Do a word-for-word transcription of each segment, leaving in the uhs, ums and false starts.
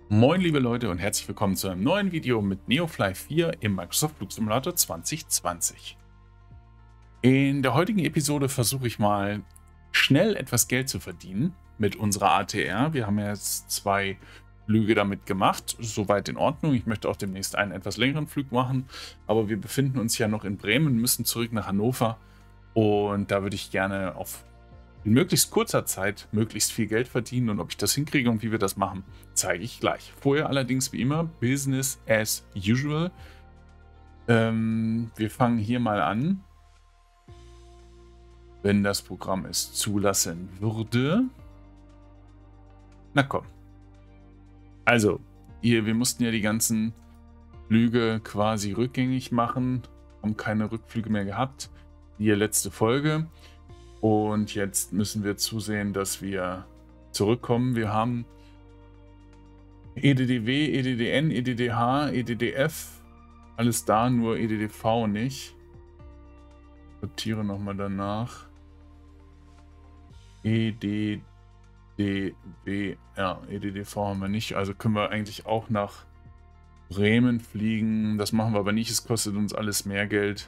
Moin liebe Leute und herzlich willkommen zu einem neuen Video mit Neofly vier im Microsoft Flugsimulator zwanzig zwanzig. In der heutigen Episode versuche ich mal schnell etwas Geld zu verdienen mit unserer A T R. Wir haben ja jetzt zwei Flüge damit gemacht, soweit in Ordnung. Ich möchte auch demnächst einen etwas längeren Flug machen, aber wir befinden uns ja noch in Bremen, müssen zurück nach Hannover und da würde ich gerne auf in möglichst kurzer Zeit möglichst viel Geld verdienen, und ob ich das hinkriege und wie wir das machen, zeige ich gleich. Vorher allerdings wie immer Business as usual. Ähm, wir fangen hier mal an, wenn das Programm es zulassen würde. Na komm. Also, hier, wir mussten ja die ganzen Flüge quasi rückgängig machen, haben keine Rückflüge mehr gehabt. Die letzte Folge. Und jetzt müssen wir zusehen, dass wir zurückkommen. Wir haben E D D W, E D D N, E D D H, E D D F, alles da, nur E D D V nicht. Ich sortiere nochmal danach. E D D W, ja, E D D V haben wir nicht, also können wir eigentlich auch nach Bremen fliegen. Das machen wir aber nicht, es kostet uns alles mehr Geld.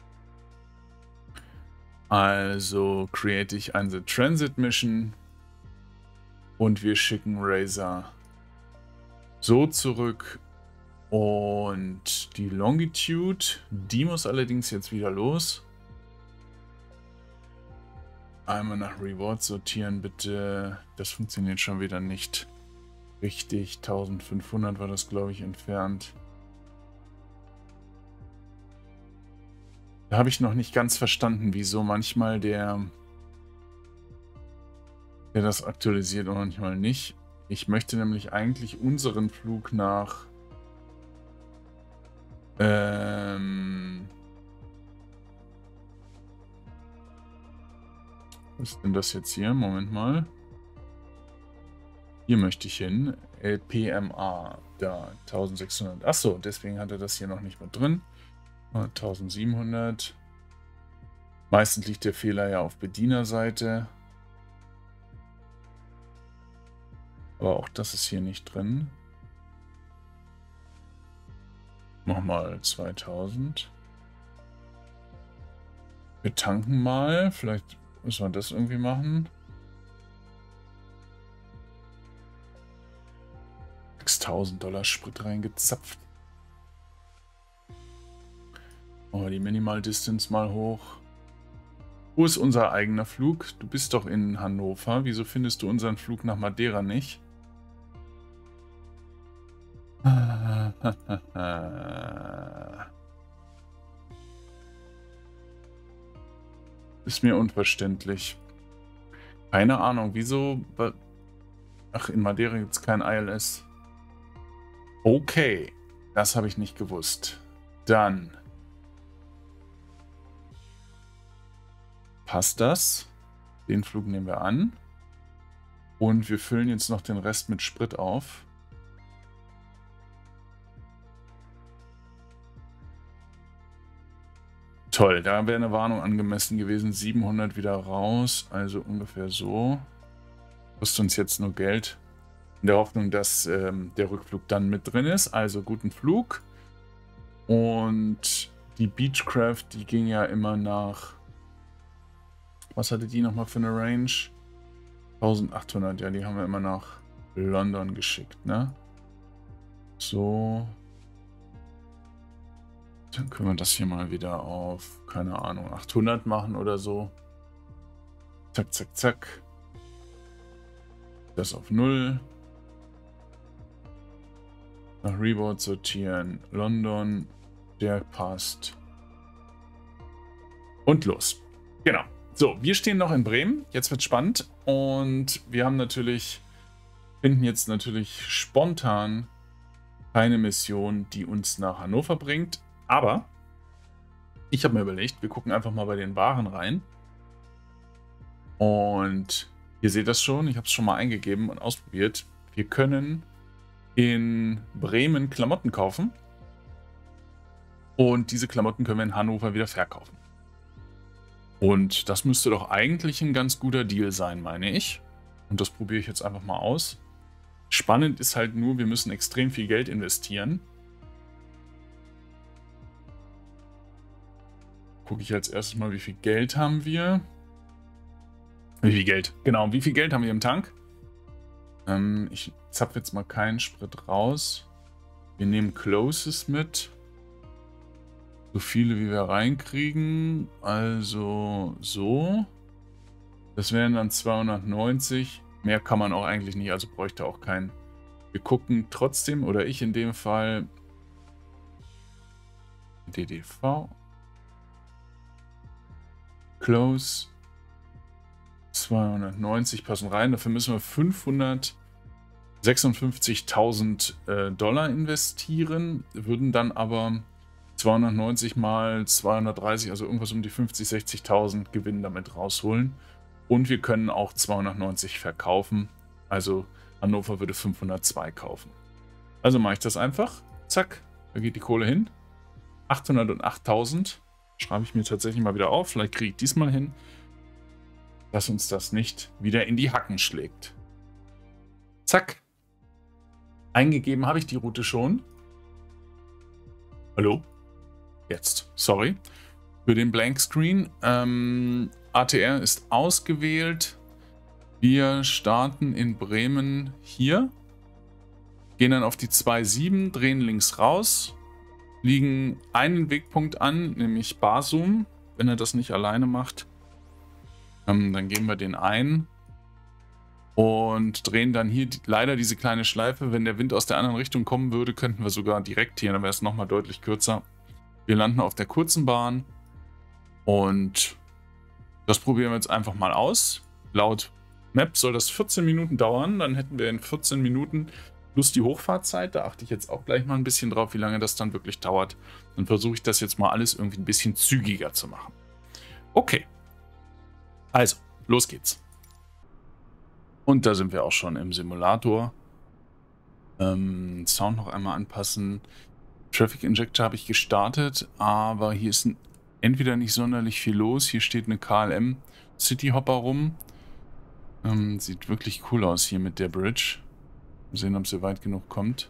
Also create ich eine Transit Mission und wir schicken Razor so zurück, und die Longitude, die muss allerdings jetzt wieder los. Einmal nach Reward sortieren, bitte. Das funktioniert schon wieder nicht richtig. eintausendfünfhundert war das, glaube ich, entfernt. Da habe ich noch nicht ganz verstanden, wieso manchmal der, der das aktualisiert und manchmal nicht. Ich möchte nämlich eigentlich unseren Flug nach ähm, was ist denn das jetzt hier? Moment mal. Hier möchte ich hin. L P M A, da eintausendsechshundert. Achso, deswegen hat er das hier noch nicht mit drin. eintausendsiebenhundert. Meistens liegt der Fehler ja auf Bedienerseite. Aber auch das ist hier nicht drin. Mach mal zweitausend. Wir tanken mal. Vielleicht müssen wir das irgendwie machen. sechstausend Dollar Sprit reingezapft. Machen wir die Minimal Distance mal hoch. Wo ist unser eigener Flug? Du bist doch in Hannover. Wieso findest du unseren Flug nach Madeira nicht? Ist mir unverständlich. Keine Ahnung, wieso... Ach, in Madeira gibt es kein I L S. Okay, das habe ich nicht gewusst. Dann... Passt das? Den Flug nehmen wir an. Und wir füllen jetzt noch den Rest mit Sprit auf. Toll, da wäre eine Warnung angemessen gewesen. siebenhundert wieder raus, also ungefähr so. Kostet uns jetzt nur Geld. In der Hoffnung, dass ähm, der Rückflug dann mit drin ist. Also guten Flug. Und die Beechcraft, die ging ja immer nach... Was hatte die nochmal für eine Range? eintausendachthundert, ja, die haben wir immer nach London geschickt, ne? So. Dann können wir das hier mal wieder auf, keine Ahnung, achthundert machen oder so. Zack, zack, zack. Das auf null. Nach Reward sortieren. London, der passt. Und los. Genau. So, wir stehen noch in Bremen. Jetzt wird spannend. Und wir haben natürlich, finden jetzt natürlich spontan keine Mission, die uns nach Hannover bringt. Aber ich habe mir überlegt, wir gucken einfach mal bei den Waren rein. Und ihr seht das schon, ich habe es schon mal eingegeben und ausprobiert. Wir können in Bremen Klamotten kaufen. Und diese Klamotten können wir in Hannover wieder verkaufen. Und das müsste doch eigentlich ein ganz guter Deal sein, meine ich. Und das probiere ich jetzt einfach mal aus. Spannend ist halt nur, wir müssen extrem viel Geld investieren. Gucke ich als erstes mal, wie viel Geld haben wir. Wie viel Geld? Genau, wie viel Geld haben wir im Tank? Ähm, ich zapfe jetzt mal keinen Sprit raus. Wir nehmen Closes mit. So viele, wie wir reinkriegen. Also so. Das wären dann zweihundertneunzig. Mehr kann man auch eigentlich nicht, also bräuchte auch keinen. Wir gucken trotzdem, oder ich in dem Fall, D D V. Close. zweihundertneunzig passen rein. Dafür müssen wir fünfhundertsechsundfünfzigtausend äh, Dollar investieren. Würden dann aber zweihundertneunzig mal zweihundertdreißig, also irgendwas um die fünfzig, sechzigtausend Gewinn damit rausholen. Und wir können auch zweihundertneunzig verkaufen. Also Hannover würde fünfhundertzwei kaufen. Also mache ich das einfach. Zack, da geht die Kohle hin. achthundertachttausend. Schreibe ich mir tatsächlich mal wieder auf. Vielleicht kriege ich diesmal hin, dass uns das nicht wieder in die Hacken schlägt. Zack. Eingegeben habe ich die Route schon. Hallo? Jetzt. Sorry. Für den Blank Screen. Ähm, A T R ist ausgewählt. Wir starten in Bremen hier. Gehen dann auf die zwei sieben, drehen links raus. Liegen einen Wegpunkt an, nämlich Basum. Wenn er das nicht alleine macht, ähm, dann geben wir den ein. Und drehen dann hier die, leider diese kleine Schleife. Wenn der Wind aus der anderen Richtung kommen würde, könnten wir sogar direkt hier, dann wäre es nochmal deutlich kürzer. Wir landen auf der kurzen Bahn. Und das probieren wir jetzt einfach mal aus. Laut Map soll das vierzehn Minuten dauern. Dann hätten wir in vierzehn Minuten plus die Hochfahrtzeit. Da achte ich jetzt auch gleich mal ein bisschen drauf, wie lange das dann wirklich dauert. Dann versuche ich das jetzt mal alles irgendwie ein bisschen zügiger zu machen. Okay. Also, los geht's. Und da sind wir auch schon im Simulator. Ähm, Sound noch einmal anpassen. Traffic Injector habe ich gestartet, aber hier ist ein, entweder nicht sonderlich viel los. Hier steht eine K L M City Hopper rum. Ähm, sieht wirklich cool aus hier mit der Bridge. Mal sehen, ob sie weit genug kommt.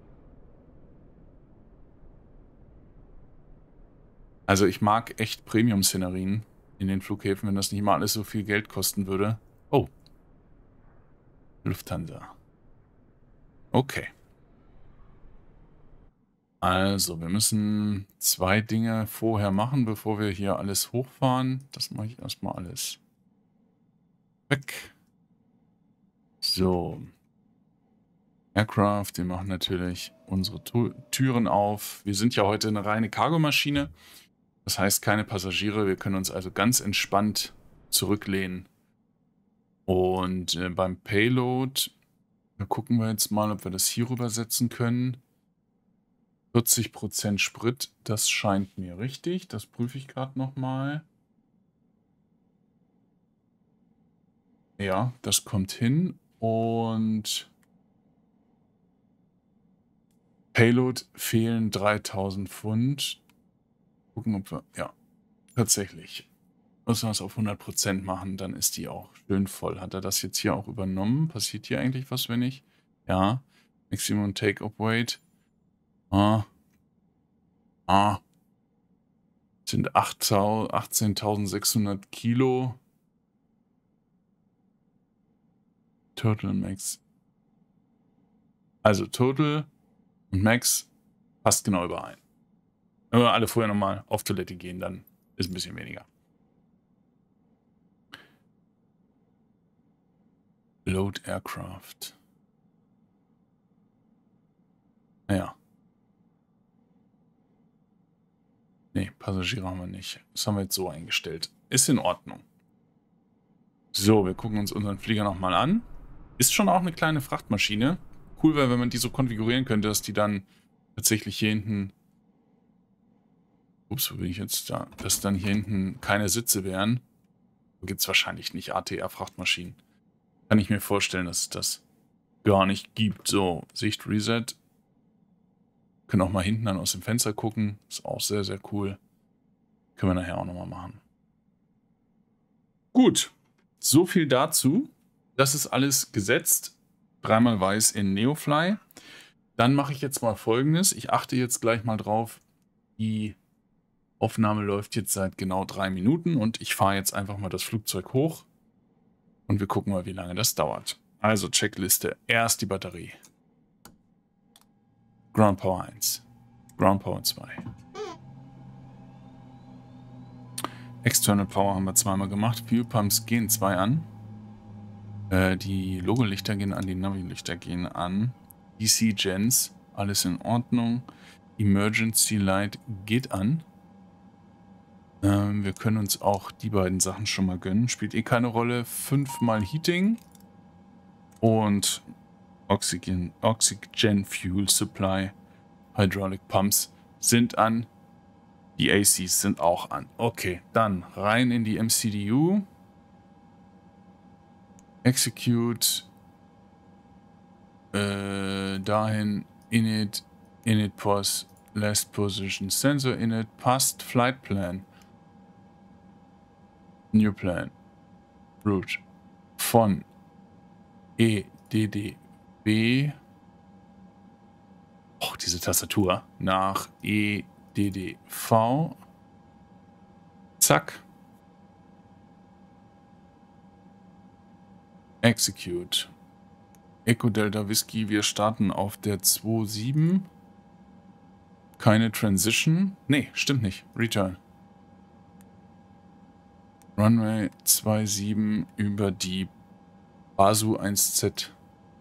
Also ich mag echt Premium-Szenerien in den Flughäfen, wenn das nicht mal alles so viel Geld kosten würde. Oh. Lufthansa. Okay. Also, wir müssen zwei Dinge vorher machen, bevor wir hier alles hochfahren. Das mache ich erstmal alles weg. So. Aircraft, die machen natürlich unsere Türen auf. Wir sind ja heute eine reine Cargomaschine. Das heißt, keine Passagiere. Wir können uns also ganz entspannt zurücklehnen. Und äh, beim Payload, da gucken wir jetzt mal, ob wir das hier rübersetzen können. vierzig Prozent Sprit, das scheint mir richtig. Das prüfe ich gerade nochmal. Ja, das kommt hin. Und Payload fehlen dreitausend Pfund. Gucken, ob wir... Ja, tatsächlich. Müssen wir es auf hundert Prozent machen, dann ist die auch schön voll. Hat er das jetzt hier auch übernommen? Passiert hier eigentlich was, wenn ich... Ja, Maximum Take-Off Weight. Ah. Ah. Sind achtzehntausendsechshundert Kilo. Total Max. Also Total und Max passt genau überein. Wenn wir alle vorher nochmal auf Toilette gehen, dann ist ein bisschen weniger. Load Aircraft. Naja. Ne, Passagiere haben wir nicht. Das haben wir jetzt so eingestellt. Ist in Ordnung. So, wir gucken uns unseren Flieger nochmal an. Ist schon auch eine kleine Frachtmaschine. Cool wäre, wenn man die so konfigurieren könnte, dass die dann tatsächlich hier hinten... Ups, wo bin ich jetzt da? Dass dann hier hinten keine Sitze wären. Da gibt es wahrscheinlich nicht A T R-Frachtmaschinen. Kann ich mir vorstellen, dass es das gar nicht gibt. So, Sicht Reset. Können auch mal hinten dann aus dem Fenster gucken. Ist auch sehr, sehr cool. Können wir nachher auch nochmal machen. Gut, so viel dazu. Das ist alles gesetzt. Dreimal weiß in Neofly. Dann mache ich jetzt mal Folgendes. Ich achte jetzt gleich mal drauf. Die Aufnahme läuft jetzt seit genau drei Minuten und ich fahre jetzt einfach mal das Flugzeug hoch und wir gucken mal, wie lange das dauert. Also Checkliste. Erst die Batterie. Ground Power eins. Ground Power zwei. External Power haben wir zweimal gemacht. Fuel Pumps gehen zwei an. Äh, die Logo-Lichter gehen an, die Navi-Lichter gehen an. D C Gens, alles in Ordnung. Emergency Light geht an. Ähm, wir können uns auch die beiden Sachen schon mal gönnen. Spielt eh keine Rolle. Fünfmal Heating. Und Oxygen, Oxygen Fuel Supply. Hydraulic Pumps sind an. Die A Cs sind auch an. Okay, dann rein in die M C D U. Execute. Äh, dahin. Init. Init Pos. Last Position Sensor Init. Passt. Flight Plan. New Plan. Route. Von E D D B. Oh, diese Tastatur. Nach E D D V. Zack. Execute. Echo Delta Whiskey. Wir starten auf der zwei sieben. Keine Transition. Nee, stimmt nicht. Return. Runway zwei sieben über die Basu eins Z.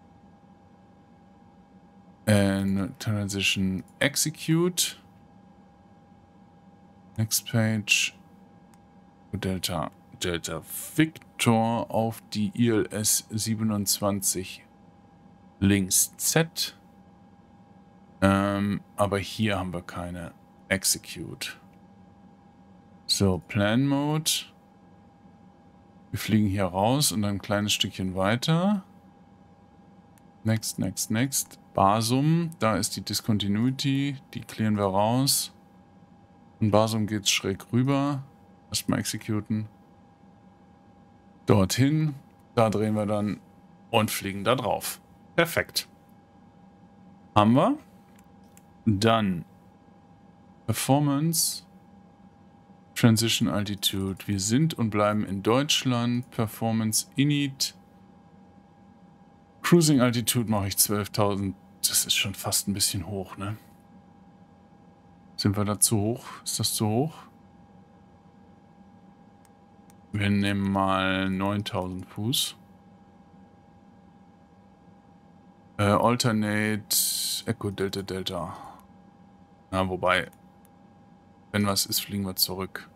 And Transition Execute. Next Page. Delta, Delta Victor auf die I L S siebenundzwanzig links Z. Ähm, aber hier haben wir keine Execute. So, Plan Mode. Wir fliegen hier raus und dann ein kleines Stückchen weiter. Next, next, next. Basum, da ist die Discontinuity, die clearen wir raus. In Basum geht es schräg rüber. Erstmal executen. Dorthin, da drehen wir dann und fliegen da drauf. Perfekt. Haben wir. Dann Performance, Transition Altitude. Wir sind und bleiben in Deutschland. Performance Init. Cruising Altitude mache ich zwölftausend. Das ist schon fast ein bisschen hoch, ne? Sind wir da zu hoch? Ist das zu hoch? Wir nehmen mal neuntausend Fuß. Äh, Alternate Echo Delta Delta. Na, wobei, wenn was ist, fliegen wir zurück.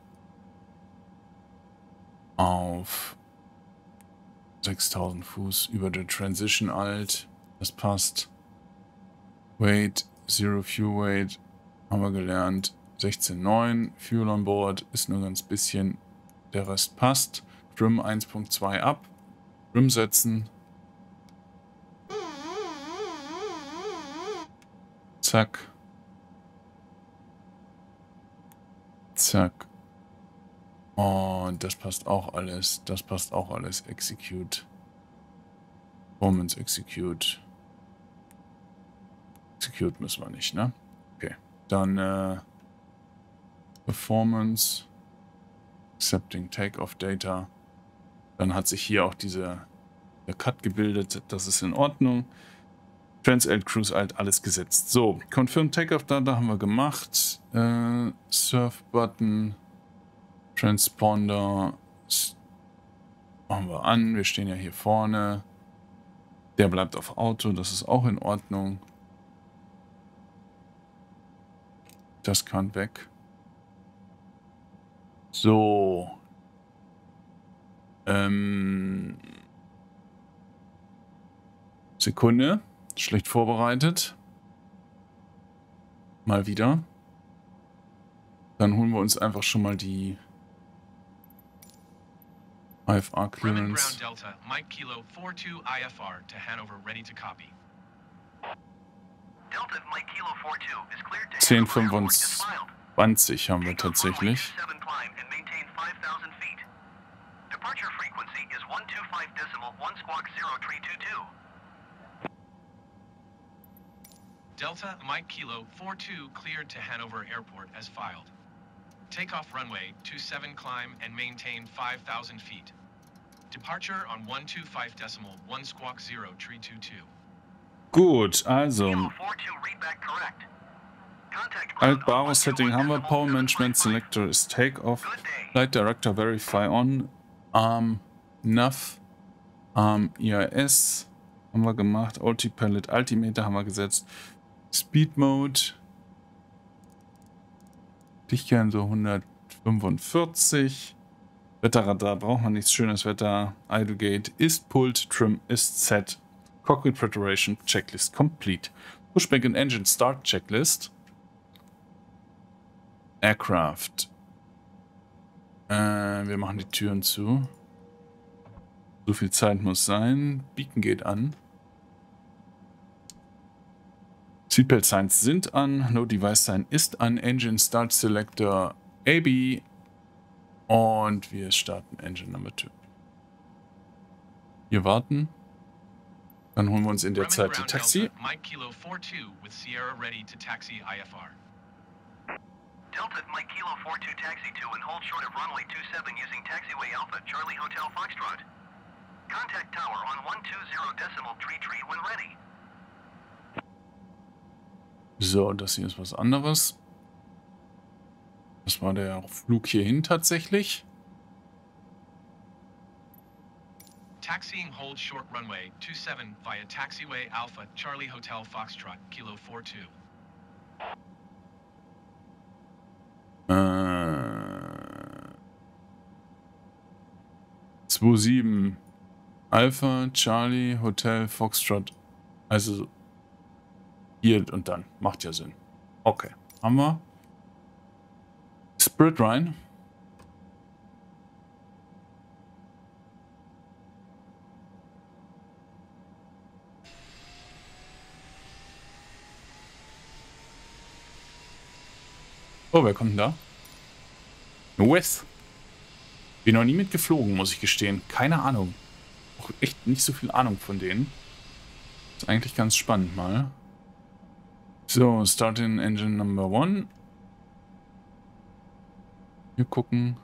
Auf sechstausend Fuß über der Transition Alt. Das passt. Weight, Zero Fuel Weight. Haben wir gelernt. sechzehn Komma neun. Fuel on Board ist nur ganz bisschen. Der Rest passt. Trim eins Punkt zwei ab. Trim setzen. Zack. Zack. Und das passt auch alles. Das passt auch alles. Execute. Performance Execute. Execute müssen wir nicht, ne? Okay. Dann äh, Performance. Accepting Takeoff Data. Dann hat sich hier auch dieser der Cut gebildet. Das ist in Ordnung. Trans-Alt, Cruise-Alt, alles gesetzt. So, Confirm Takeoff Data haben wir gemacht. Äh, Surf-Button. Transponder. Machen wir an. Wir stehen ja hier vorne. Der bleibt auf Auto. Das ist auch in Ordnung. Das kann weg. So. Ähm. Sekunde. Schlecht vorbereitet. Mal wieder. Dann holen wir uns einfach schon mal die I F R Clearance. Delta, Mike Kilo four two I F R to Hanover, ready to copy. Delta, Mike Kilo four two is cleared to zehn Komma fünfundzwanzig haben wir tatsächlich. Delta Mike Kilo four two cleared to Hanover Airport as filed. Takeoff runway two seven climb and maintain five thousand feet. Departure on one two five decimal one squawk zero tree two two. Gut, also. Altbaro Setting haben wir. Power Management Selector ist Takeoff. Flight Director Verify on. Arm Nav. Arm I A S haben wir gemacht. Ulti-Palette Altimeter haben wir gesetzt. Speed Mode. Dichtkeit so hundertfünfundvierzig. Wetterradar braucht man nichts. Schönes Wetter. Idlegate ist Pulled. Trim ist Set. Cockpit Preparation Checklist complete. Pushback and Engine Start Checklist. Aircraft. Äh, wir machen die Türen zu. So viel Zeit muss sein. Beacon geht an. Seatbelt Signs sind an. No Device Sign ist an. Engine Start Selector A B. Und wir starten Engine Number two. Wir warten. Dann holen wir uns in der Zeit die Taxi. Mike Kilo four two with Sierra ready to taxi I F R. Delta Mike Kilo four two taxi to and hold short of runway two seven using taxiway Alpha Charlie Hotel Foxtrot. Contact tower on one two zero decimal tree tree when ready. So, das hier ist was anderes. Das war der Flug hierhin tatsächlich. Taxiing hold short runway two seven via taxiway Alpha Charlie Hotel Foxtrot Kilo four two. Äh, zwei sieben Alpha Charlie Hotel Foxtrot. Also hier und dann. Macht ja Sinn. Okay. Haben wir. Spirit rein. Oh, wer kommt denn da? Wes. Bin noch nie mitgeflogen, muss ich gestehen. Keine Ahnung. Auch echt nicht so viel Ahnung von denen. Ist eigentlich ganz spannend mal. So, Start in Engine Number One. Wir gucken.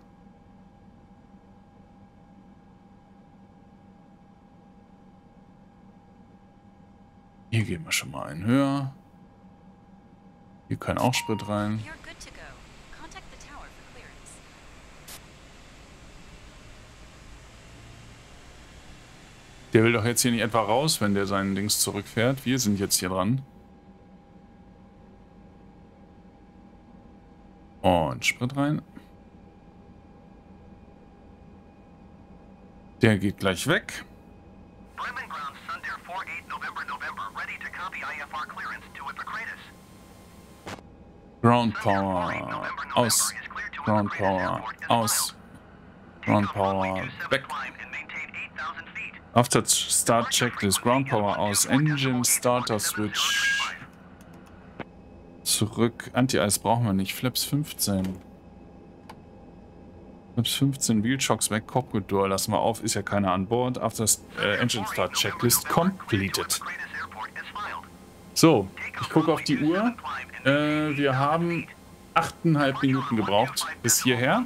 Hier gehen wir schon mal einen höher. Hier kann auch Sprit rein. Der will doch jetzt hier nicht etwa raus, wenn der seinen Dings zurückfährt. Wir sind jetzt hier dran. Und Sprit rein. Der geht gleich weg. Ground Power aus. Ground Power aus. Ground Power weg. After Start Checklist. Ground Power aus. Engine Starter Switch. Zurück. Anti-Eis brauchen wir nicht. Flaps fünfzehn. Flaps fünfzehn. Wheelshocks weg. Cockpit Door lassen wir auf. Ist ja keiner an Bord. After äh, Engine Start Checklist completed. So. Ich gucke auf die Uhr. Äh, wir haben achteinhalb Minuten gebraucht bis hierher.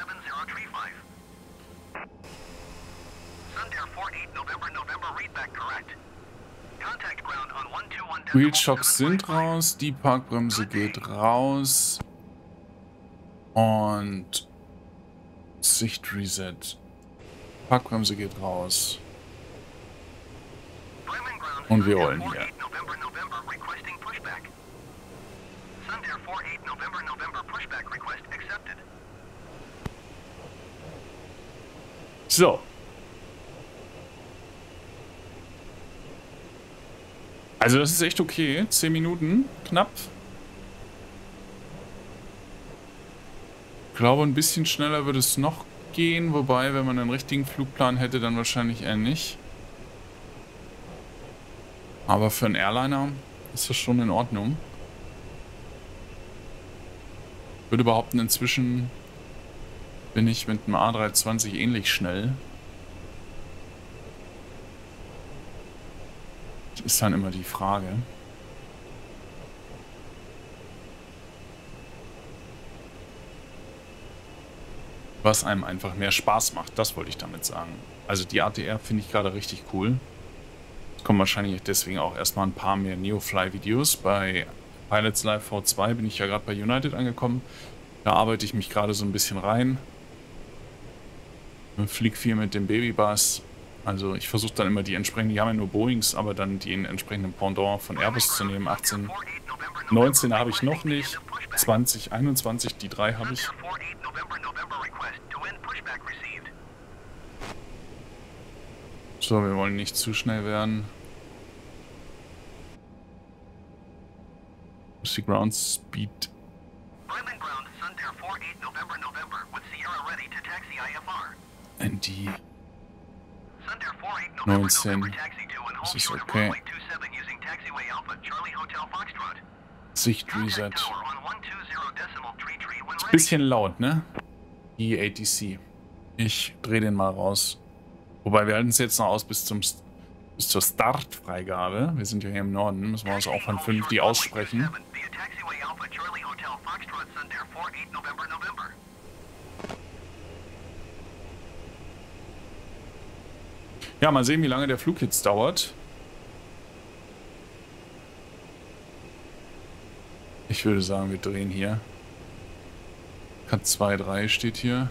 Wheelshocks sind raus, die Parkbremse geht raus und Sicht Reset. Parkbremse geht raus und wir rollen hier. So. Also das ist echt okay. zehn Minuten, knapp. Ich glaube, ein bisschen schneller würde es noch gehen. Wobei, wenn man einen richtigen Flugplan hätte, dann wahrscheinlich eher nicht. Aber für einen Airliner ist das schon in Ordnung. Ich würde behaupten, inzwischen bin ich mit dem A drei zwanzig ähnlich schnell. Ist dann immer die Frage. was einem einfach mehr Spaß macht. Das wollte ich damit sagen. Also die A T R finde ich gerade richtig cool. Es kommen wahrscheinlich deswegen auch erstmal ein paar mehr Neofly-Videos. Bei Pilots Live V zwei bin ich ja gerade bei United angekommen. Da arbeite ich mich gerade so ein bisschen rein. Flieg viel mit dem Babybus. Also ich versuche dann immer die entsprechenden, die haben ja nur Boeings, aber dann die entsprechenden Pendant von Airbus zu nehmen. achtzehn, neunzehn habe ich noch nicht. zwanzig, einundzwanzig, die drei habe ich. So, wir wollen nicht zu schnell werden. Ist die Ground Speed. In die neunzehn. Das ist okay. Sicht Reset. Ist ein bisschen laut, ne? Die A T C. Ich drehe den mal raus. Wobei wir halten es jetzt noch aus bis zum bis zur Startfreigabe. Wir sind ja hier im Norden, müssen wir uns auch vernünftig aussprechen. Ja, mal sehen, wie lange der Flug jetzt dauert. Ich würde sagen, wir drehen hier. Cut zwei drei steht hier.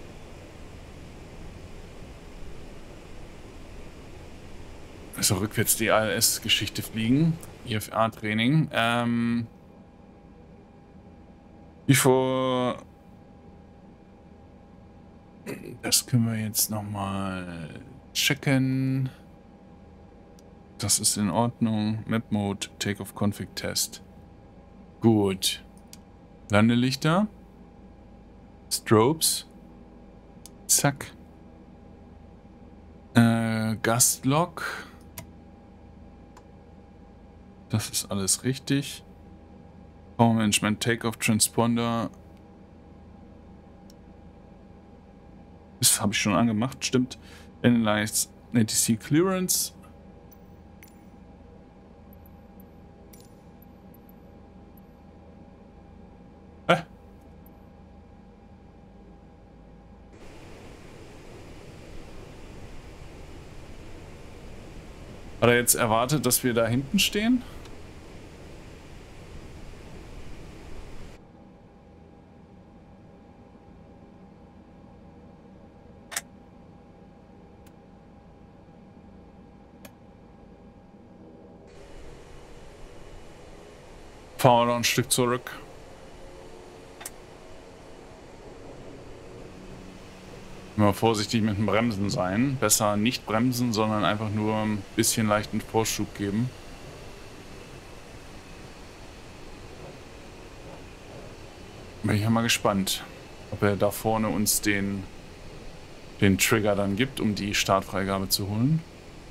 Also rückwärts die A L S-Geschichte fliegen. I F A-Training. Ähm, wie vor... Das können wir jetzt nochmal checken. Das ist in Ordnung. Map Mode, Takeoff Config Test. Gut. Landelichter. Strobes. Zack. Äh, Gastlog. Das ist alles richtig. Power Management, Takeoff, Transponder. Das habe ich schon angemacht, stimmt. Analyze A T C Clearance. Hä? Hat er jetzt erwartet, dass wir da hinten stehen? Fahren wir noch ein Stück zurück. Immer vorsichtig mit dem Bremsen sein. Besser nicht bremsen, sondern einfach nur ein bisschen leichten Vorschub geben. Bin ich ja mal gespannt, ob er da vorne uns den, den Trigger dann gibt, um die Startfreigabe zu holen.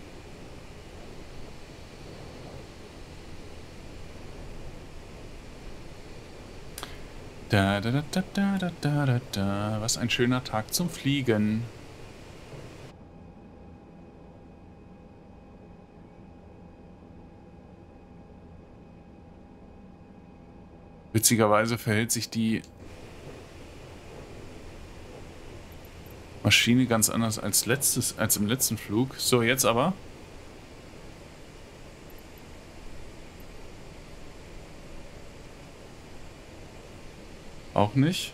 Da, da, da, da, da, da, da, da. Was ein schöner Tag zum Fliegen. Witzigerweise verhält sich die Maschine ganz anders als letztes, als im letzten Flug. So, jetzt aber. Auch nicht.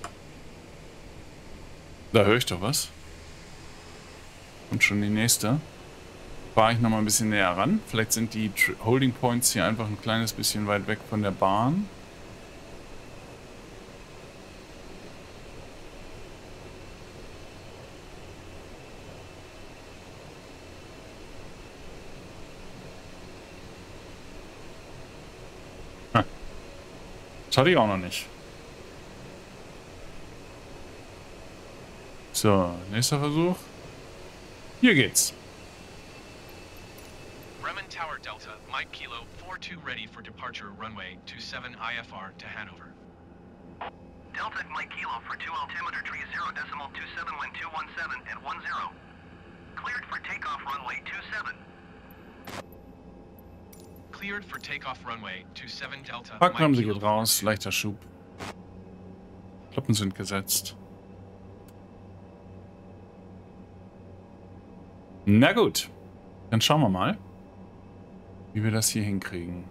Da höre ich doch was. Und schon die nächste. Fahre ich noch mal ein bisschen näher ran. Vielleicht sind die Holding Points hier einfach ein kleines bisschen weit weg von der Bahn. Hm. Das hatte ich auch noch nicht. So, nächster Versuch. Hier geht's. Bremen Tower Delta, Mike Kilo four two ready for departure runway two seven I F R to Hanover. Delta Mike Kilo for two altimeter tree zero decimal two seven wind two one seven and one zero. Cleared for takeoff runway two seven. Cleared for takeoff runway two seven Delta. Parkbremse geht raus, leichter Schub. Klappen sind gesetzt. Na gut, dann schauen wir mal, wie wir das hier hinkriegen.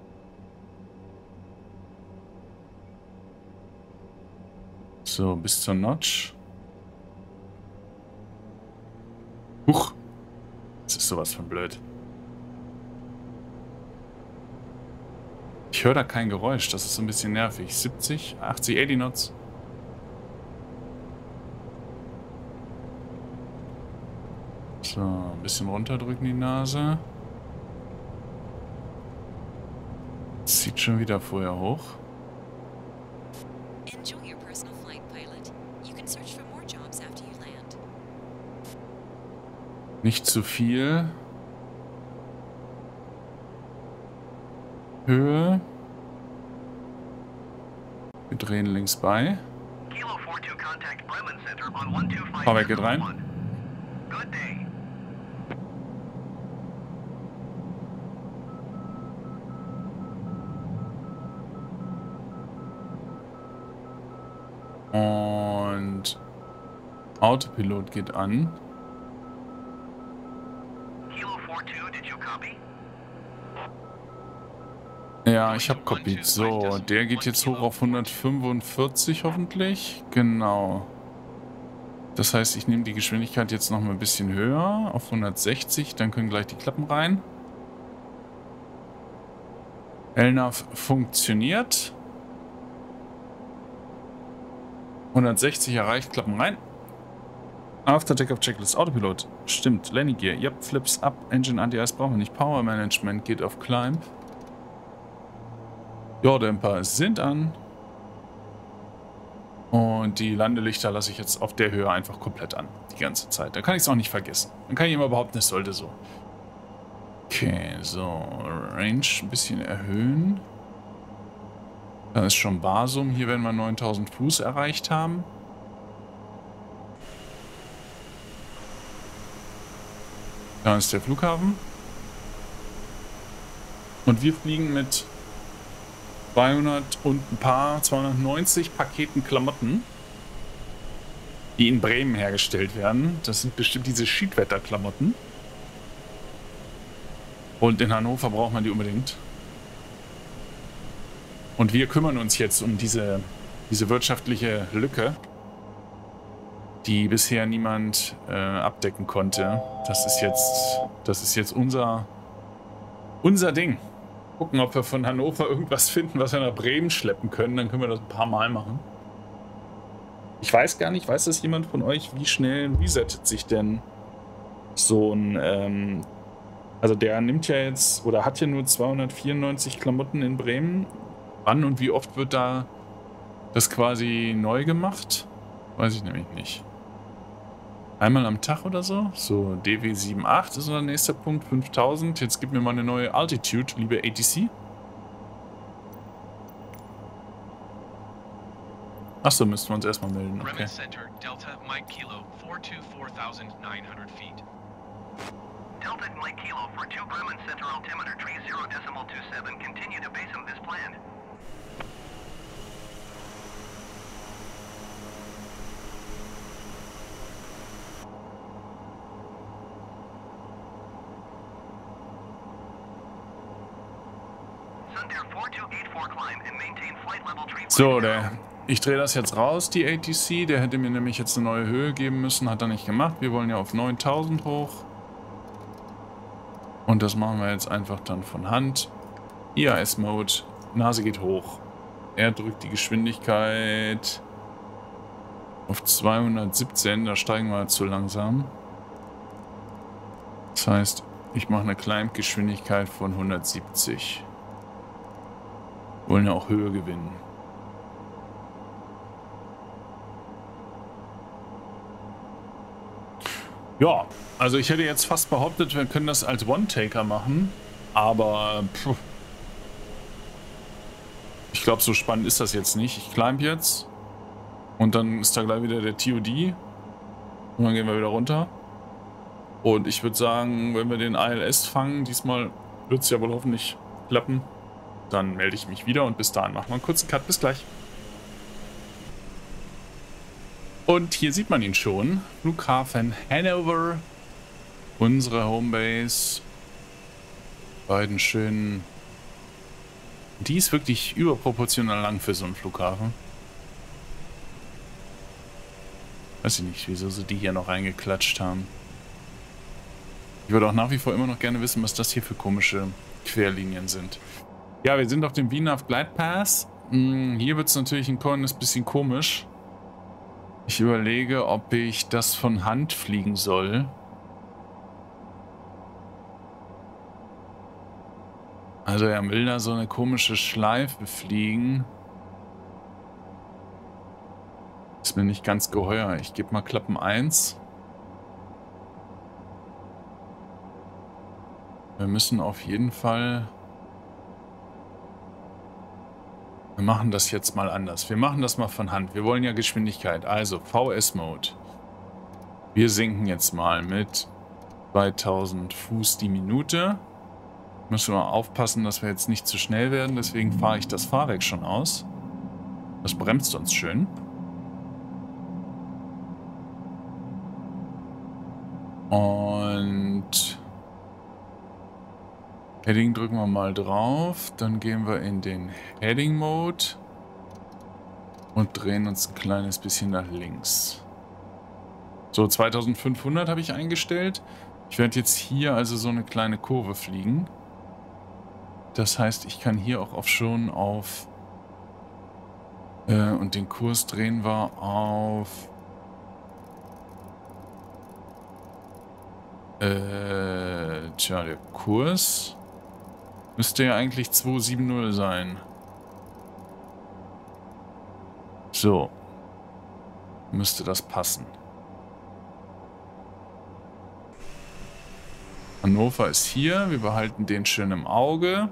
So, bis zur Notch. Huch, das ist sowas von blöd. Ich höre da kein Geräusch, das ist so ein bisschen nervig. siebzig, achtzig, achtzig Knots. So, ein bisschen runterdrücken die Nase. Zieht schon wieder vorher hoch. Nicht zu viel. Höhe. Wir drehen links bei. Fahrwerk geht rein. Und Autopilot geht an. Ja, ich habe kopiert. So, der geht jetzt hoch auf hundertfünfundvierzig hoffentlich. Genau. Das heißt, ich nehme die Geschwindigkeit jetzt noch mal ein bisschen höher, auf hundertsechzig. Dann können gleich die Klappen rein. L N A V funktioniert. hundertsechzig erreicht, Klappen rein. After Takeoff Checklist, Autopilot. Stimmt, Landing Gear. Yep, Flips up, Engine Anti-Ice brauchen wir nicht. Power Management geht auf Climb. Yaw-Dämpfer sind an. Und die Landelichter lasse ich jetzt auf der Höhe einfach komplett an. Die ganze Zeit. Da kann ich es auch nicht vergessen. Dann kann ich immer behaupten, es sollte so. Okay, so. Range ein bisschen erhöhen. Da ist schon Basum. Hier werden wir neuntausend Fuß erreicht haben. Da ist der Flughafen. Und wir fliegen mit zweihundert und ein paar, zweihundertneunzig Paketen Klamotten, die in Bremen hergestellt werden. Das sind bestimmt diese Schiedwetter-Klamotten. Und in Hannover braucht man die unbedingt. Und wir kümmern uns jetzt um diese, diese wirtschaftliche Lücke, die bisher niemand äh, abdecken konnte. Das ist jetzt, das ist jetzt unser, unser Ding. Gucken, ob wir von Hannover irgendwas finden, was wir nach Bremen schleppen können. Dann können wir das ein paar Mal machen. Ich weiß gar nicht, weiß das jemand von euch, wie schnell resettet sich denn so ein... Ähm, also der nimmt ja jetzt, oder hat ja nur zweihundertvierundneunzig Klamotten in Bremen. Wann und wie oft wird da das quasi neu gemacht? Weiß ich nämlich nicht. Einmal am Tag oder so. So, D W achtundsiebzig ist unser nächster Punkt. fünftausend. Jetzt gib mir mal eine neue Altitude, liebe A T C. Achso, müssten wir uns erstmal melden. Okay. Delta Mike Kilo four two four nine hundred feet. Delta Mike Kilo for two Bremen Center altimeter tree zero decimal two seven. Continue to base him this plan. So, der, ich drehe das jetzt raus, die A T C. Der hätte mir nämlich jetzt eine neue Höhe geben müssen, hat er nicht gemacht. Wir wollen ja auf neuntausend hoch. Und das machen wir jetzt einfach dann von Hand. I A S-Mode, Nase geht hoch. Er drückt die Geschwindigkeit auf zweihundertsiebzehn, da steigen wir zu langsam. Das heißt, ich mache eine Climb-Geschwindigkeit von hundertsiebzig. Wollen ja auch Höhe gewinnen. Ja, also ich hätte jetzt fast behauptet, wir können das als One-Taker machen, aber pff, ich glaube, so spannend ist das jetzt nicht. Ich climb jetzt und dann ist da gleich wieder der T O D und dann gehen wir wieder runter. Und ich würde sagen, wenn wir den I L S fangen, diesmal wird es ja wohl hoffentlich klappen, dann melde ich mich wieder und bis dahin machen wir einen kurzen Cut. Bis gleich. Und hier sieht man ihn schon. Flughafen Hannover. Unsere Homebase. Beiden schönen. Die ist wirklich überproportional lang für so einen Flughafen. Weiß ich nicht, wieso sie die hier noch reingeklatscht haben. Ich würde auch nach wie vor immer noch gerne wissen, was das hier für komische Querlinien sind. Ja, wir sind auf dem Wiener Glide Pass. Hm, hier wird es natürlich ein kleines bisschen komisch. Ich überlege, ob ich das von Hand fliegen soll. Also er will da so eine komische Schleife fliegen. Ist mir nicht ganz geheuer. Ich gebe mal Klappen eins. Wir müssen auf jeden Fall... Wir machen das jetzt mal anders. Wir machen das mal von Hand. Wir wollen ja Geschwindigkeit. Also V S-Mode. Wir sinken jetzt mal mit zweitausend Fuß die Minute. Müssen wir aufpassen, dass wir jetzt nicht zu schnell werden. Deswegen fahre ich das Fahrwerk schon aus. Das bremst uns schön. Und Heading drücken wir mal drauf. Dann gehen wir in den Heading Mode und drehen uns ein kleines bisschen nach links. So, zweitausendfünfhundert habe ich eingestellt. Ich werde jetzt hier also so eine kleine Kurve fliegen. Das heißt, ich kann hier auch auf schon auf äh, und den Kurs drehen wir auf äh, tja, der Kurs müsste ja eigentlich zwei sieben null sein. So. Müsste das passen. Hannover ist hier. Wir behalten den schön im Auge.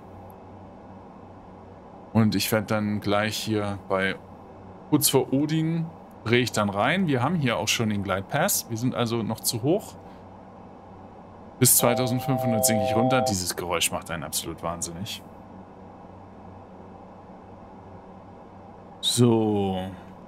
Und ich werde dann gleich hier bei kurz vor Odin drehe ich dann rein. Wir haben hier auch schon den Glide Pass. Wir sind also noch zu hoch. Bis zweitausendfünfhundert sinke ich runter. Dieses Geräusch macht einen absolut wahnsinnig. So.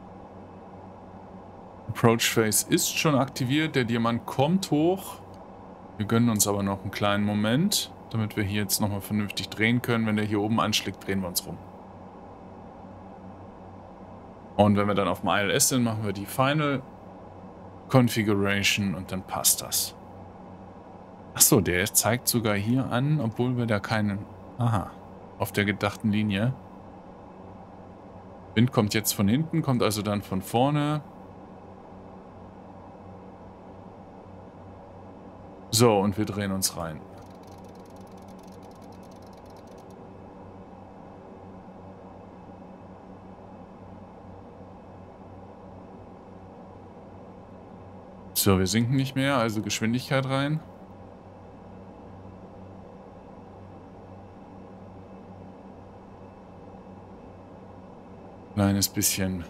Approach Phase ist schon aktiviert. Der Diamant kommt hoch. Wir gönnen uns aber noch einen kleinen Moment, damit wir hier jetzt nochmal vernünftig drehen können. Wenn der hier oben anschlägt, drehen wir uns rum. Und wenn wir dann auf dem I L S sind, machen wir die Final Configuration und dann passt das. Achso, der zeigt sogar hier an, obwohl wir da keinen... Aha, auf der gedachten Linie. Wind kommt jetzt von hinten, kommt also dann von vorne. So, und wir drehen uns rein. So, wir sinken nicht mehr, also Geschwindigkeit rein. Kleines bisschen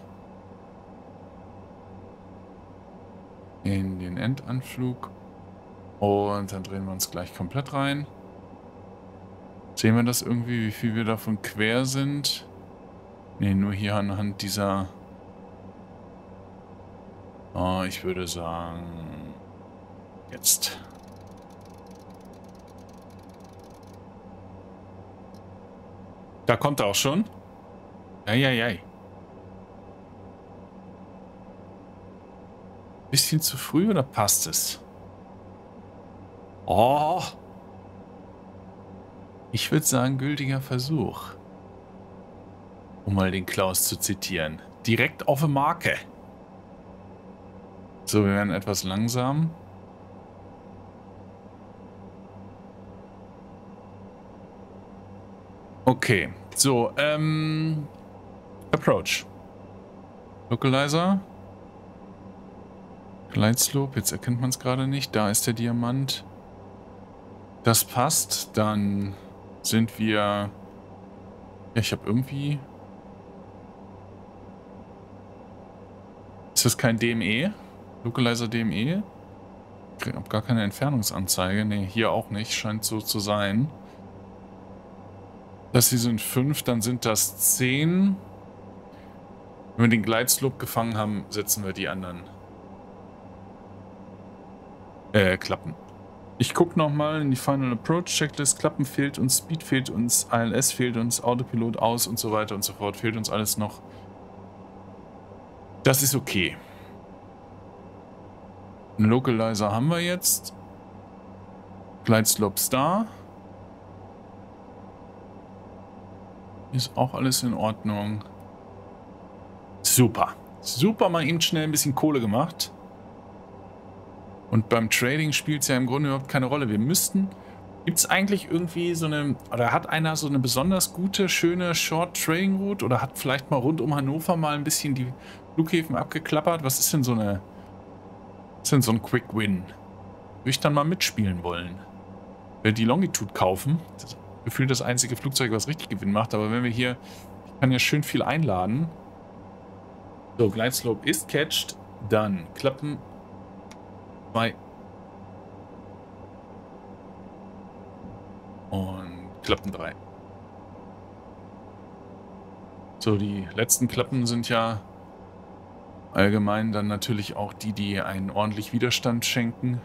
in den Endanflug. Und dann drehen wir uns gleich komplett rein. Sehen wir das irgendwie, wie viel wir davon quer sind? Ne, nur hier anhand dieser... Oh, ich würde sagen... Jetzt. Da kommt er auch schon. Eieiei. Bisschen zu früh oder passt es? Oh. Ich würde sagen, gültiger Versuch. Um mal den Klaus zu zitieren. Direkt auf die Marke. So, wir werden etwas langsam. Okay, so, ähm... Approach. Localizer. Glide Slope, jetzt erkennt man es gerade nicht. Da ist der Diamant. Das passt. Dann sind wir... Ja, ich habe irgendwie... Ist das kein D M E? Localizer D M E? Ich habe gar keine Entfernungsanzeige. Ne, hier auch nicht. Scheint so zu sein. Das hier sind fünf, dann sind das zehn. Wenn wir den Glide Slope gefangen haben, setzen wir die anderen äh, Klappen. Ich gucke nochmal in die Final Approach Checklist. Klappen fehlt uns, Speed fehlt uns, I L S fehlt uns, Autopilot aus und so weiter und so fort. Fehlt uns alles noch. Das ist okay. Einen Localizer haben wir jetzt. Glideslope da. Ist auch alles in Ordnung. Super. Super mal eben schnell ein bisschen Kohle gemacht. Und beim Trading spielt es ja im Grunde überhaupt keine Rolle. Wir müssten... Gibt es eigentlich irgendwie so eine... Oder hat einer so eine besonders gute, schöne Short-Trading-Route? Oder hat vielleicht mal rund um Hannover mal ein bisschen die Flughäfen abgeklappert? Was ist denn so eine... Was ist denn so ein Quick-Win? Würde ich dann mal mitspielen wollen. Will die Longitude kaufen. Das ist gefühlt das einzige Flugzeug, was richtig Gewinn macht. Aber wenn wir hier... Ich kann ja schön viel einladen. So, Glideslope ist catched. Dann Klappen... zwei. Und Klappen drei. So, die letzten Klappen sind ja allgemein dann natürlich auch die, die einen ordentlich Widerstand schenken.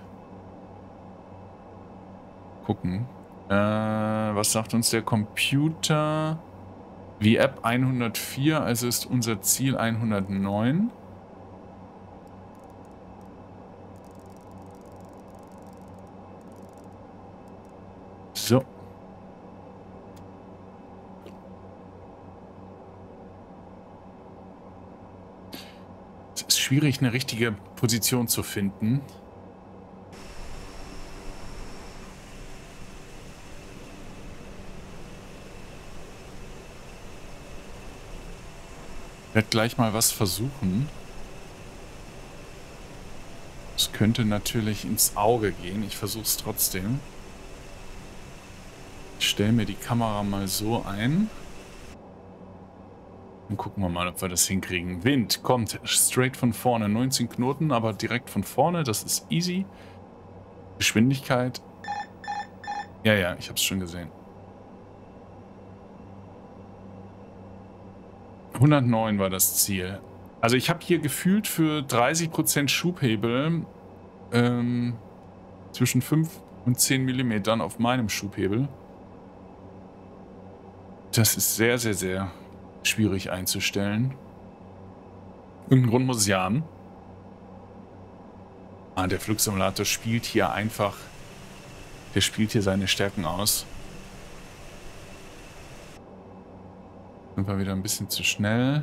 Gucken. Äh, was sagt uns der Computer? V App hundertvier, also ist unser Ziel hundertneun. So. Es ist schwierig, eine richtige Position zu finden. Ich werde gleich mal was versuchen. Es könnte natürlich ins Auge gehen. Ich versuche es trotzdem. Ich stelle mir die Kamera mal so ein. Und gucken wir mal, ob wir das hinkriegen. Wind kommt straight von vorne. neunzehn Knoten, aber direkt von vorne. Das ist easy. Geschwindigkeit. Ja, ja, ich habe es schon gesehen. hundertneun war das Ziel. Also ich habe hier gefühlt für dreißig Prozent Schubhebel ähm, zwischen fünf und zehn Millimetern auf meinem Schubhebel. Das ist sehr, sehr, sehr schwierig einzustellen. Irgendeinen Grund muss es ja haben. Ah, der Flugsimulator spielt hier einfach, der spielt hier seine Stärken aus. Sind wir wieder ein bisschen zu schnell.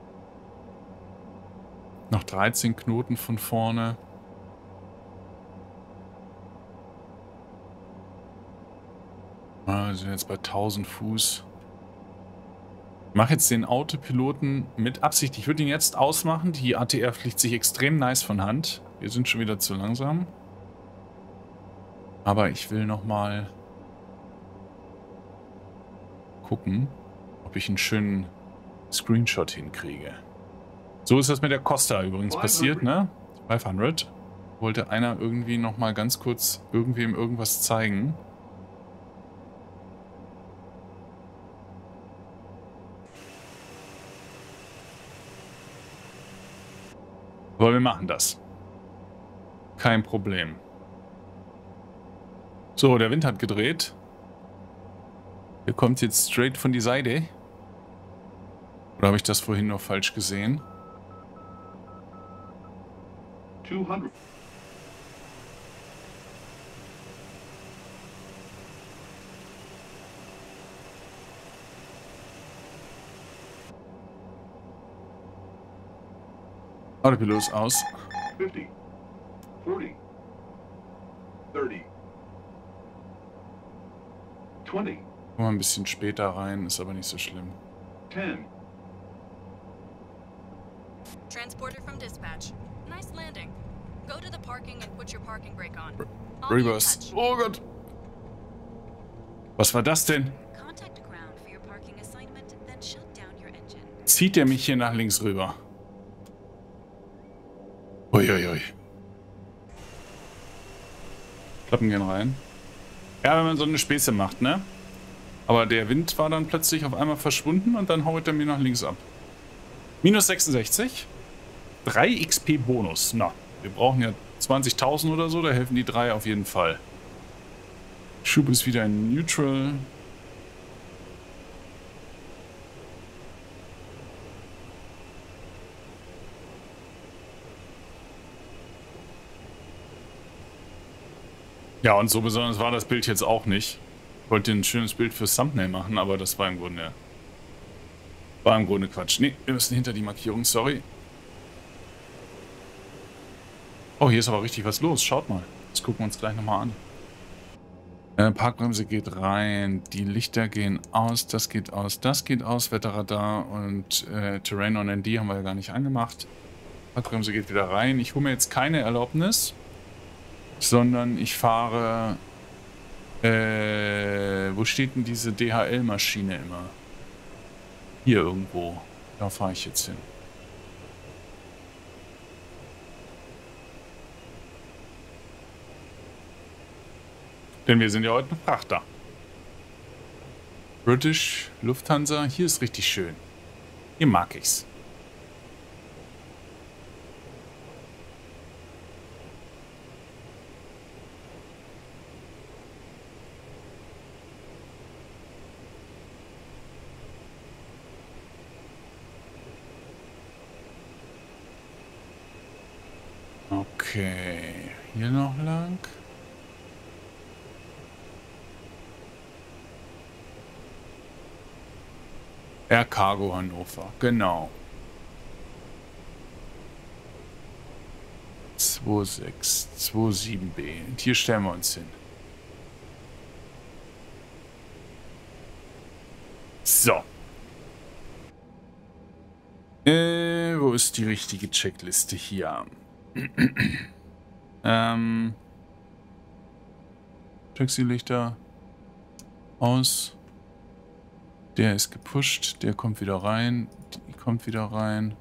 Noch dreizehn Knoten von vorne. Ah, wir sind jetzt bei tausend Fuß. Ich mache jetzt den Autopiloten mit Absicht. Ich würde ihn jetzt ausmachen. Die A T R fliegt sich extrem nice von Hand. Wir sind schon wieder zu langsam. Aber ich will nochmal gucken, ob ich einen schönen Screenshot hinkriege. So ist das mit der Costa übrigens passiert, ne? fünfhundert. Wollte einer irgendwie nochmal ganz kurz irgendwem irgendwas zeigen. Aber wir machen das. Kein Problem. So, der Wind hat gedreht. Der kommt jetzt straight von die Seite. Oder habe ich das vorhin noch falsch gesehen? zweihundert. Autopilot ist aus. fünfzig. vierzig. dreißig. zwanzig. Kommen wir ein bisschen später rein, ist aber nicht so schlimm. zehn. Transporter from dispatch. Nice landing. Go to the parking and put your parking brake on. I'll be in Reverse. touch. Oh Gott. Was war das denn? Contact ground for your parking assignment, then shut down your engine. Zieht er mich hier nach links rüber? Uiuiui. Klappen gehen rein. Ja, wenn man so eine Späße macht, ne? Aber der Wind war dann plötzlich auf einmal verschwunden und dann haut er mir nach links ab. Minus sechsundsechzig. drei X P Bonus. Na, wir brauchen ja zwanzigtausend oder so, da helfen die drei auf jeden Fall. Schub ist wieder in Neutral. Ja, und so besonders war das Bild jetzt auch nicht. Ich wollte ein schönes Bild fürs Thumbnail machen, aber das war im Grunde... War im Grunde Quatsch. Ne, wir müssen hinter die Markierung, sorry. Oh, hier ist aber richtig was los. Schaut mal. Das gucken wir uns gleich nochmal an. Äh, Parkbremse geht rein. Die Lichter gehen aus. Das geht aus. Das geht aus. Wetterradar und äh, Terrain on N D haben wir ja gar nicht angemacht. Parkbremse geht wieder rein. Ich hole mir jetzt keine Erlaubnis, sondern ich fahre... Äh, wo steht denn diese D H L-Maschine immer? Hier irgendwo. Da fahre ich jetzt hin. Denn wir sind ja heute ein Frachter. British, Lufthansa, hier ist richtig schön. Hier mag ich's. Okay, hier noch lang. Air Cargo Hannover, genau. zwei sechs zwei sieben B. Und hier stellen wir uns hin. So. Äh, wo ist die richtige Checkliste hier? ähm. Taxilichter aus. Der ist gepusht, der kommt wieder rein, die kommt wieder rein.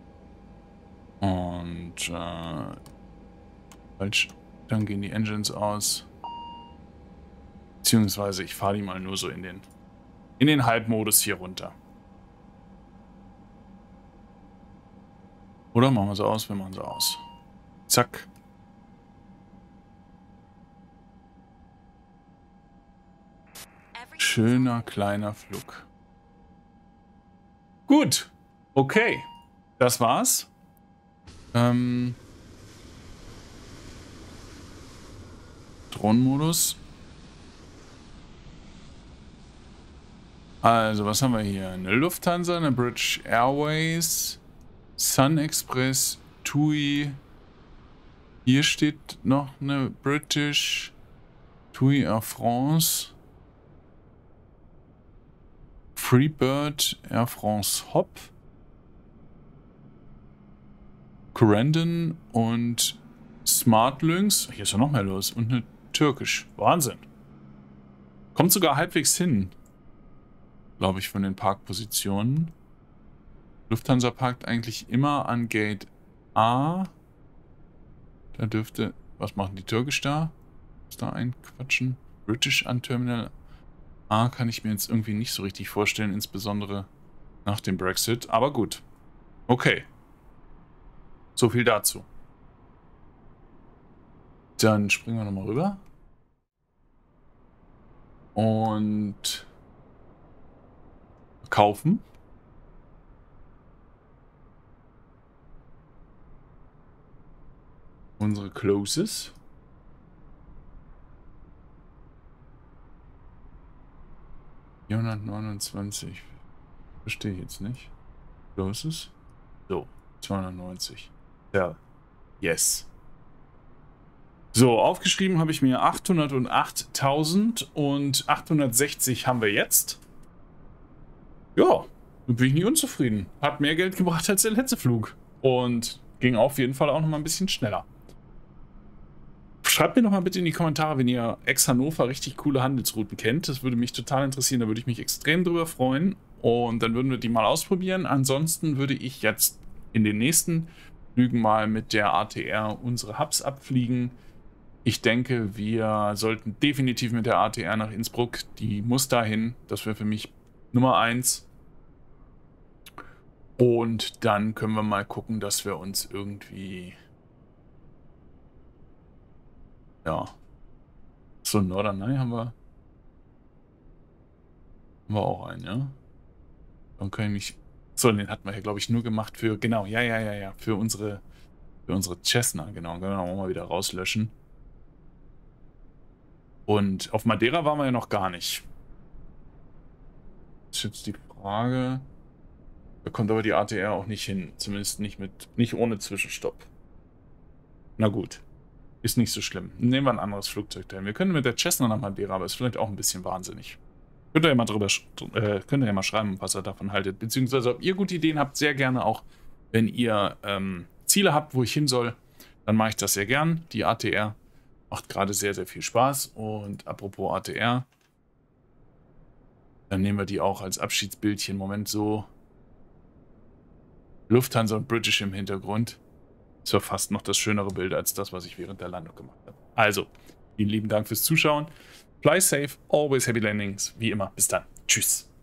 Und äh, falsch, dann gehen die Engines aus. Beziehungsweise ich fahre die mal nur so in den in den Halbmodus hier runter. Oder machen wir sie aus, wir machen sie aus. Zack. Schöner kleiner Flug. Gut. Okay. Das war's. Ähm. Drohnenmodus. Also, was haben wir hier? Eine Lufthansa, eine British Airways, Sun Express, T U I. Hier steht noch eine British, T U I Air France, Freebird Air France Hop, Corendon und Smartlynx. Hier ist ja noch mehr los. Und eine Türkisch. Wahnsinn. Kommt sogar halbwegs hin, glaube ich, von den Parkpositionen. Lufthansa parkt eigentlich immer an Gate A. Da dürfte... Was machen die Türkisch da? Ist da ein Quatschen? British an Terminal A kann ich mir jetzt irgendwie nicht so richtig vorstellen, insbesondere nach dem Brexit. Aber gut. Okay. So viel dazu. Dann springen wir nochmal rüber. Und kaufen. Unsere Closes. vierhundertneunundzwanzig. Verstehe ich jetzt nicht. Closes. So, zweihundertneunzig. Ja. Yes. So, aufgeschrieben habe ich mir achthundertachttausend und achthundertsechzig haben wir jetzt. Ja, bin ich nicht unzufrieden. Hat mehr Geld gebracht als der letzte Flug. Und ging auf jeden Fall auch noch mal ein bisschen schneller. Schreibt mir noch mal bitte in die Kommentare, wenn ihr ex-Hannover richtig coole Handelsrouten kennt. Das würde mich total interessieren, da würde ich mich extrem drüber freuen. Und dann würden wir die mal ausprobieren. Ansonsten würde ich jetzt in den nächsten Flügen mal mit der A T R unsere Hubs abfliegen. Ich denke, wir sollten definitiv mit der A T R nach Innsbruck. Die muss dahin. Das wäre für mich Nummer eins. Und dann können wir mal gucken, dass wir uns irgendwie... Ja. So, Norderney haben wir. Haben wir auch einen, ja? Dann kann ich mich. So, den hatten wir ja, glaube ich, nur gemacht für. Genau, ja, ja, ja, ja. Für unsere. Für unsere Cessna, genau. Können wir auch mal wieder rauslöschen. Und auf Madeira waren wir ja noch gar nicht. Das ist jetzt die Frage. Da kommt aber die A T R auch nicht hin. Zumindest nicht mit. Nicht ohne Zwischenstopp. Na gut. Ist nicht so schlimm. Nehmen wir ein anderes Flugzeug dahin. Wir können mit der Cessna nach Madeira, aber ist vielleicht auch ein bisschen wahnsinnig. Könnt ihr ja mal drüber äh, könnt ihr ja mal schreiben, was ihr davon haltet. Beziehungsweise, ob ihr gute Ideen habt, sehr gerne auch, wenn ihr ähm, Ziele habt, wo ich hin soll, dann mache ich das sehr gern. Die A T R macht gerade sehr, sehr viel Spaß. Und apropos A T R, dann nehmen wir die auch als Abschiedsbildchen. Moment, so Lufthansa und British im Hintergrund. Das war fast noch das schönere Bild als das, was ich während der Landung gemacht habe. Also, vielen lieben Dank fürs Zuschauen. Fly safe, always happy landings. Wie immer, bis dann. Tschüss.